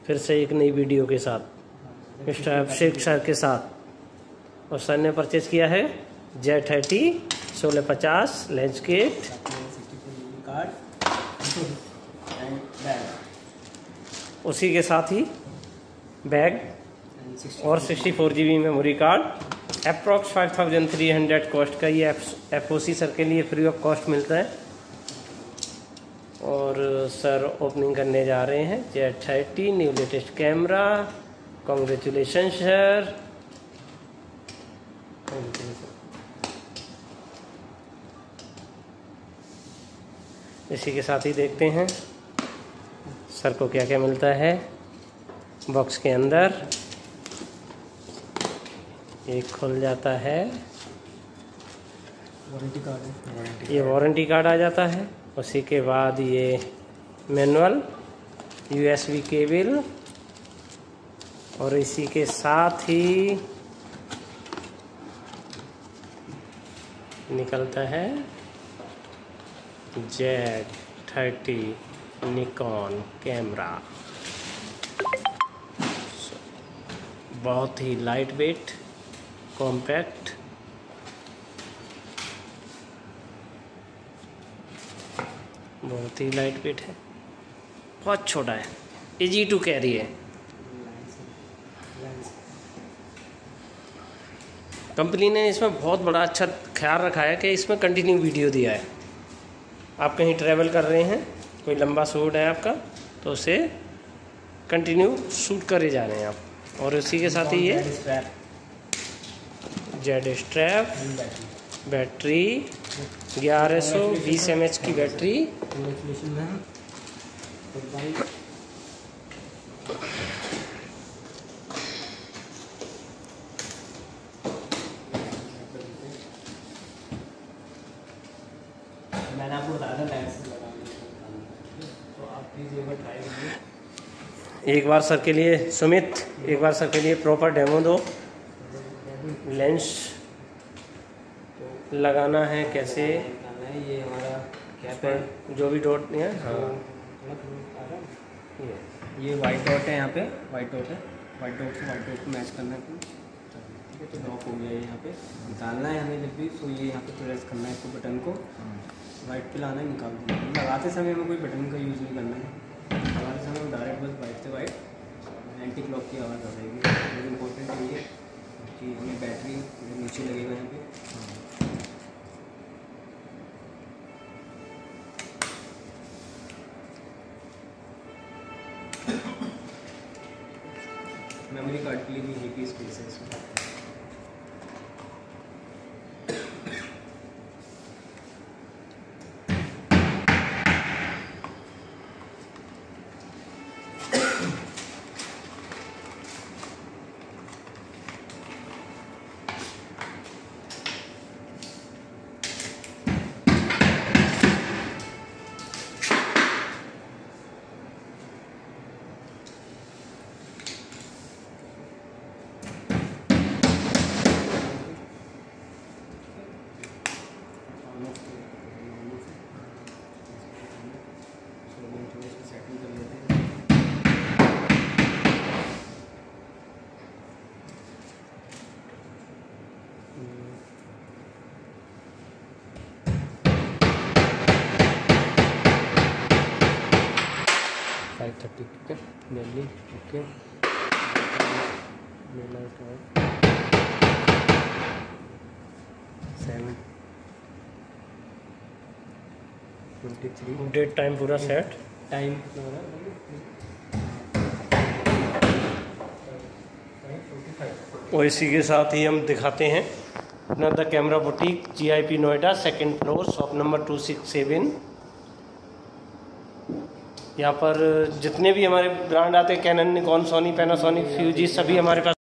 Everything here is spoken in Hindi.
फिर से एक नई वीडियो के साथ मिस्टर अभिषेक सर के साथ। और सर ने परचेज किया है Z30 1650 लैंडस्केप, उसी के साथ ही बैग और 64 GB memory card. Approx 5300 cost का ये FOC सर के लिए फ्री ऑफ कॉस्ट मिलता है। और सर ओपनिंग करने जा रहे हैं Z30 new latest camera. Congratulation sir. इसी के साथ ही देखते हैं सर को क्या क्या मिलता है बॉक्स के अंदर। एक खुल जाता है, वारंटी कार्ड है, ये वारंटी कार्ड आ जाता है। उसी के बाद ये मैनुअल, USB केबल, और इसी के साथ ही निकलता है Z30 निकॉन कैमरा। बहुत ही लाइट वेट, कॉम्पैक्ट, बहुत ही लाइट वेट है, बहुत छोटा है, इजी टू कैरी है। कंपनी ने इसमें बहुत बड़ा अच्छा ख्याल रखा है कि इसमें कंटिन्यू वीडियो दिया है। आप कहीं ट्रैवल कर रहे हैं, कोई लंबा शूट है आपका, तो उसे कंटिन्यू शूट करे जा रहे हैं आप। और उसी के साथ ही ये जेड स्ट्रैप, बैटरी 1120 mAh की बैटरी। मैंने आपको बताया था लेंस लगाने, तो आप प्लीज़ एक बार ट्राई करिए। एक बार सर के लिए सुमित, एक बार सर के लिए प्रॉपर डेमो दो। लेंस लगाना है कैसे, ये हमारा कैप है, जो भी डॉट है। हाँ, ये वाइट डॉट है, यहाँ पे वाइट डॉट है, वाइट डॉट से वाइट डॉट को मैच करना है। ठीक है, तो लॉक हो गया है। यहाँ पे निकालना है हमें जब भी, तो ये यहाँ पे प्रेस करना है इसको, बटन को वाइट पे लाना है, निकाल देना है। लगाते समय हमें कोई बटन का यूज़ नहीं करना है, लगाते समय डायरेक्ट बस वाइट से वाइट एंटी क्लॉक की आवाज़ आ जाएगी। बहुत इंपॉर्टेंट है ये कि हमें बैटरी नीचे लगेगा यहाँ पे। मेमोरी कार्ड के लिए भी हेवी स्पेस है इसमें। ठीक है, मेनली ओके। 7:23 डेट टाइम पूरा सेट। टाइम और इसी के साथ ही हम दिखाते हैं अपना the camera boutique, GIP Noida, 2nd floor, shop number 267। यहाँ पर जितने भी हमारे ब्रांड आते हैं, Canon, Nikon, Sony, Panasonic, Fuji, सभी हमारे पास